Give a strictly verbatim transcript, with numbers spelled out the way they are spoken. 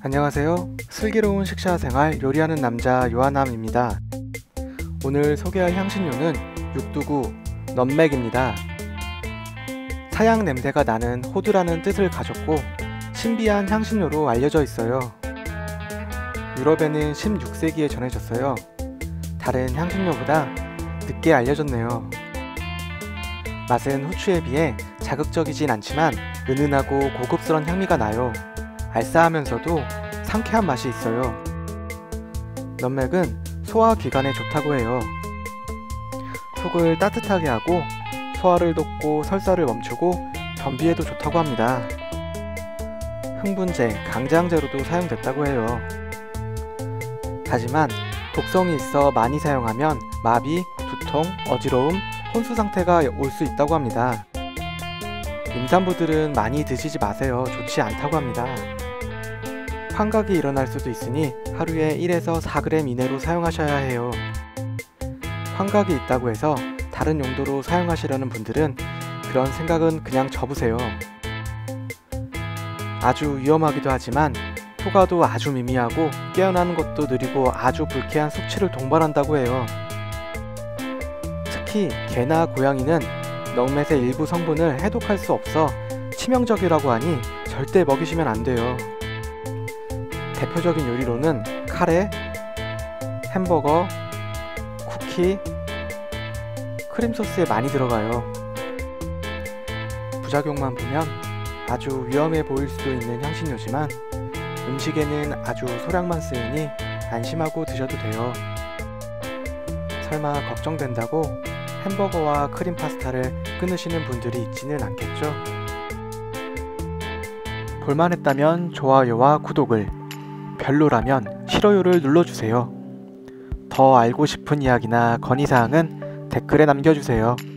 안녕하세요. 슬기로운 식사생활 요리하는 남자 요한남입니다. 오늘 소개할 향신료는 육두구 넘맥입니다. 사양 냄새가 나는 호두라는 뜻을 가졌고 신비한 향신료로 알려져 있어요. 유럽에는 십육 세기에 전해졌어요. 다른 향신료보다 늦게 알려졌네요. 맛은 후추에 비해 자극적이진 않지만 은은하고 고급스러운 향미가 나요. 알싸하면서도 상쾌한 맛이 있어요. 넘맥은 소화기관에 좋다고 해요. 속을 따뜻하게 하고 소화를 돕고 설사를 멈추고 변비에도 좋다고 합니다. 흥분제, 강장제로도 사용됐다고 해요. 하지만 독성이 있어 많이 사용하면 마비, 두통, 어지러움, 혼수 상태가 올 수 있다고 합니다. 임산부들은 많이 드시지 마세요. 좋지 않다고 합니다. 환각이 일어날 수도 있으니 하루에 일에서 사 그램 이내로 사용하셔야 해요. 환각이 있다고 해서 다른 용도로 사용하시려는 분들은 그런 생각은 그냥 접으세요. 아주 위험하기도 하지만 효과도 아주 미미하고 깨어나는 것도 느리고 아주 불쾌한 숙취를 동반한다고 해요. 특히 개나 고양이는 넘맥의 일부 성분을 해독할 수 없어 치명적이라고 하니 절대 먹이시면 안 돼요. 대표적인 요리로는 카레, 햄버거, 쿠키, 크림소스에 많이 들어가요. 부작용만 보면 아주 위험해 보일 수도 있는 향신료지만 음식에는 아주 소량만 쓰이니 안심하고 드셔도 돼요. 설마 걱정된다고 햄버거와 크림 파스타를 끊으시는 분들이 있지는 않겠죠? 볼만했다면 좋아요와 구독을, 별로라면 싫어요를 눌러주세요. 더 알고 싶은 이야기나 건의사항은 댓글에 남겨주세요.